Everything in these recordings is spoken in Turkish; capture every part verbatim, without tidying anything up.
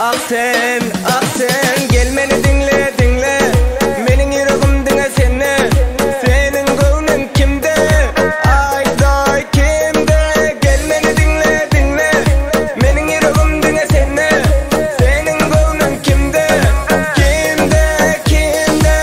Ah sen, ah sen, gel beni dinle, dinle. Menin yüreğim dinle seni. Senin gönlün kimde? Ayday kimde? Gel beni dinle, dinle. Menin yüreğim dinle seni. Senin gönlün kimde? Kimde, kimde?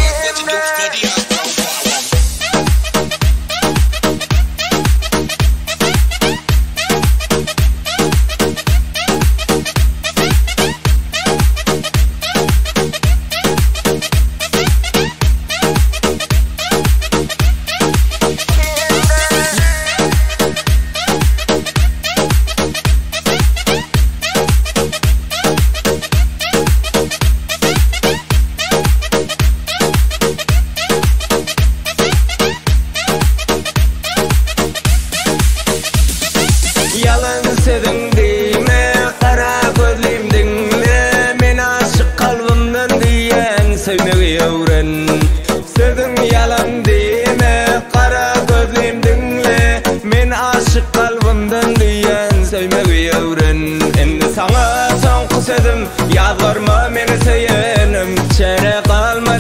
Yalan sedin diyme, kara gözlüm dinle. Men aşık kalbimden diyen sevmeyi öğren. Sedin yalan diyme, kara gözlüm dinle. Men aşık kalbimden diyen sevmeyi öğren. Endi sana son kusedim, yalvarma meni seyenim. Çere kalma